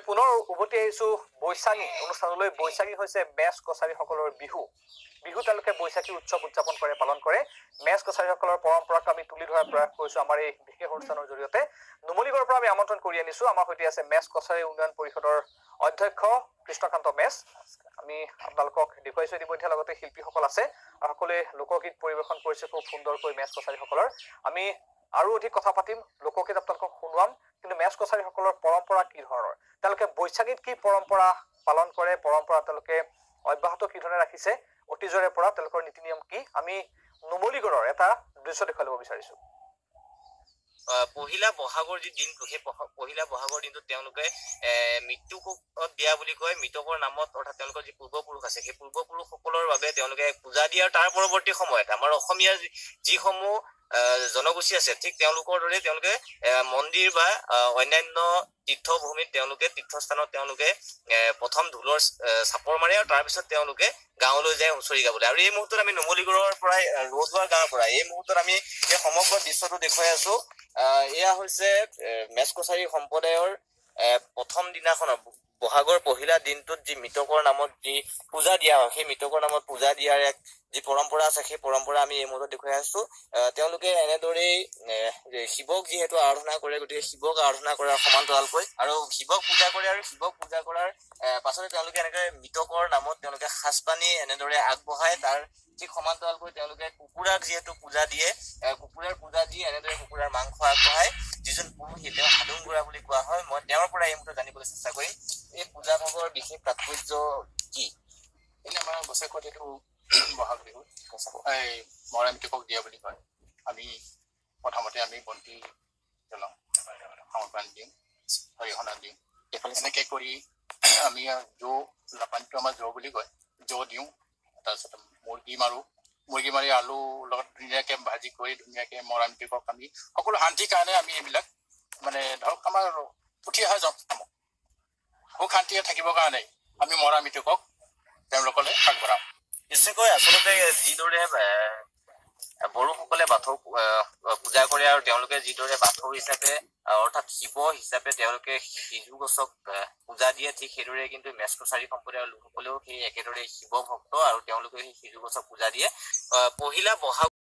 পুনৰ উভতি আহিছো বৈশাখী অনুষ্ঠানলৈ। বৈশাখী হৈছে মেছ কছাৰীসকলৰ বিহু। বিহু তেওঁলোকে বৈশাখী উৎসৱ উদযাপন কৰে, পালন কৰে। মেছ কছাৰীসকলৰ পৰম্পৰাক আমি তুলি ধৰাৰ প্ৰয়াস কৰিছো আমাৰ এই বিশেষ অনুষ্ঠানৰ জৰিয়তে। নুমলীগড়ৰ পৰা আমি আমন্ত্ৰণ কৰি আনিছো। আমাৰ সৈতে আছে মেছ কছাৰী উন্নয়ন পৰিষদৰ অধ্যক্ষ কৃষ্ণকান্ত মেছ। আমি আপোনালোকক দেখুৱাইছো ইতিমধ্যে, লগতে শিল্পীসকল আছে আৰু সকলোৱে লোকগীত পৰিৱেশন কৰিছে খুব সুন্দৰকৈ মেছ কছাৰীসকলৰ। আমি আৰু অধিক কথা পাতিম, লোকগীত আপোনালোকক শুনোৱাম। কিন্তু মেছ কছাৰীসকলৰ পৰম্পৰা কি ধৰণৰ, তেওঁলোকে বৈশাখীত কি পৰম্পৰা পালন কৰে, পৰম্পৰা তেওঁলোকে অব্যাহত কি ধৰণে ৰাখিছে, অতীজৰে পৰা তেওঁলোকৰ নীতি নিয়ম কি, আমি নুমলীগড়ৰ এটা দৃশ্য দেখুৱাই ল'ব বিচাৰিছো। পহিলা বহাগৰ যি দিনটো, সেই পহিলা বহাগৰ দিনটোত তেওঁলোকে মৃত্যুক দিয়া বুলি কয়। মৃতকৰ নামত, অৰ্থাৎ তেওঁলোকৰ যি পূৰ্বপুৰুষ আছে, সেই পূৰ্বপুৰুষসকলৰ বাবে তেওঁলোকে পূজা দিয়ে। আৰু তাৰ পৰৱৰ্তী সময়ত আমাৰ অসমীয়াৰ যিসমূহ জনগোষ্ঠী আছে, ঠিক তেওঁলোকৰ দৰে তেওঁলোকে মন্দিৰ বা অন্যান্য তীৰ্থভূমিত তেওঁলোকে, তীৰ্থস্থানত তেওঁলোকে প্ৰথম ঢোলৰ চাপৰ মাৰে আৰু তাৰপিছত তেওঁলোকে গাঁৱলৈ যায় হুঁচৰি গাবলৈ। আৰু এই মুহূৰ্তত আমি নুমলীগড়ৰ পৰাই, ৰৌদুৱাৰ গাঁৱৰ পৰা এই মুহূৰ্তত আমি এই সমগ্ৰ দৃশ্যটো দেখুৱাই আছো। এয়া হৈছে মেছ কছাৰী সম্প্ৰদায়ৰ প্ৰথম দিনাখনৰ বহাগৰ পহিলা দিনটোত যি মৃতকৰ নামত যি পূজা দিয়া হয়, সেই মৃতকৰ নামত পূজা দিয়াৰ এক যি পৰম্পৰা আছে, সেই পৰম্পৰা আমি এই মুহূৰ্তত দেখুৱাই আছো। তেওঁলোকে এনেদৰেই শিৱক যিহেতু আৰাধনা কৰে, গতিকে শিৱক আৰাধনা কৰাৰ সমান্তৰালকৈ আৰু শিৱক পূজা কৰে, আৰু শিৱক পূজা কৰাৰ পাছতে তেওঁলোকে এনেকে মৃতকৰ নামত তেওঁলোকে সাজ পানী এনেদৰে আগবঢ়ায়। তাৰ ঠিক সমান্তৰালকৈ তেওঁলোকে কুকুৰাক যিহেতু পূজা দিয়ে, কুকুৰাৰ পূজা দি এনেদৰে কুকুৰাৰ মাংস আগবঢ়ায়। যিজন পুৰুষী, তেওঁ হাদুং বুঢ়া বুলি কোৱা হয়। মই তেওঁৰ পৰা এই মুহূৰ্তত জানিবলৈ চেষ্টা কৰিম, এই পূজা ভাগৰ বিশেষ তাৎপৰ্য কি? এনে আমাৰ বছৰেকত এইটো বহাগ বিহু এই মৰা মৃতকক দিয়া বুলি কয়। আমি প্ৰথমতে আমি বন্তি জ্বলাওঁ, সামৰপান দিওঁ, অৰিহণা দিওঁ। এনেকৈ কৰি আমি পানীটো আমাৰ জৌ বুলি কয়, জৌ দিওঁ। তাৰপিছত মুৰ্গী মাৰোঁ, মুৰ্গী মাৰি আলু লগত ধুনীয়াকৈ ভাজি কৰি ধুনীয়াকৈ মৰা মৃতকক আমি সকলো শান্তিৰ কাৰণে আমি এইবিলাক মানে ধৰক আমাৰ উঠি অহা জন্ম সুখ শান্তিৰে থাকিবৰ কাৰণে আমি মৰা মৃতকক তেওঁলোকলৈ আগবঢ়াওঁ। নিশ্চয়কৈ। আচলতে যিদৰে বড়োসকলে বাথৌ পূজা কৰে আৰু তেওঁলোকে যিদৰে বাথৌ হিচাপে, অৰ্থাৎ শিৱ হিচাপে তেওঁলোকে সিজু গছক পূজা দিয়ে, ঠিক সেইদৰে কিন্তু মেছ কছাৰী সম্প্ৰদায়ৰ লোকসকলেও সেই একেদৰে শিৱ ভক্ত আৰু তেওঁলোকে সেই সিজু গছক পূজা দিয়ে। পহিলা বহাগ